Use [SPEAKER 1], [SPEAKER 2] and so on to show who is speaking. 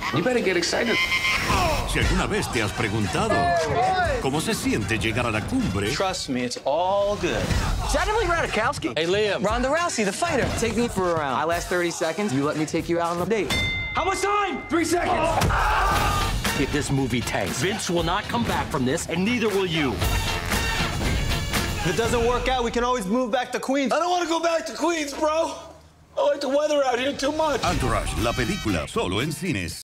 [SPEAKER 1] You better get excited.
[SPEAKER 2] Si alguna vez te has preguntado cómo se siente llegar a la cumbre,
[SPEAKER 3] Trust me, it's all good.
[SPEAKER 4] Is that Emily Ratajkowski?
[SPEAKER 3] Hey, Liam.
[SPEAKER 4] Ronda Rousey, the fighter. Take me for a round. I last 30 seconds. You let me take you out on a date.
[SPEAKER 3] How much time? 3 seconds.
[SPEAKER 5] If this movie tanks, Vince will not come back from this, and neither will you.
[SPEAKER 3] If it doesn't work out, we can always move back to Queens.
[SPEAKER 6] I don't want to go back to Queens, bro. I like the weather out here too much.
[SPEAKER 2] Entourage, la película, solo en cines.